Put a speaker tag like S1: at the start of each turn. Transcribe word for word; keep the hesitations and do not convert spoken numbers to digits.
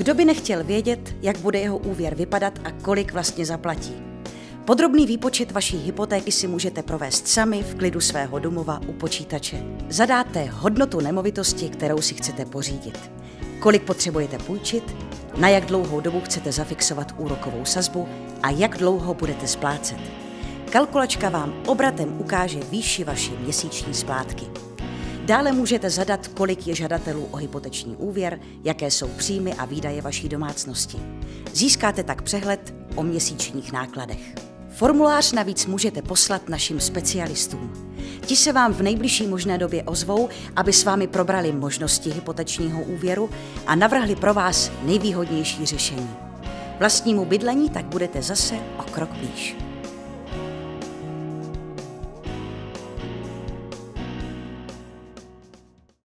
S1: Kdo by nechtěl vědět, jak bude jeho úvěr vypadat a kolik vlastně zaplatí? Podrobný výpočet vaší hypotéky si můžete provést sami v klidu svého domova u počítače. Zadáte hodnotu nemovitosti, kterou si chcete pořídit. Kolik potřebujete půjčit, na jak dlouhou dobu chcete zafixovat úrokovou sazbu a jak dlouho budete splácet. Kalkulačka vám obratem ukáže výši vaší měsíční splátky. Dále můžete zadat, kolik je žadatelů o hypoteční úvěr, jaké jsou příjmy a výdaje vaší domácnosti. Získáte tak přehled o měsíčních nákladech. Formulář navíc můžete poslat našim specialistům. Ti se vám v nejbližší možné době ozvou, aby s vámi probrali možnosti hypotečního úvěru a navrhli pro vás nejvýhodnější řešení. Vlastnímu bydlení tak budete zase o krok blíž.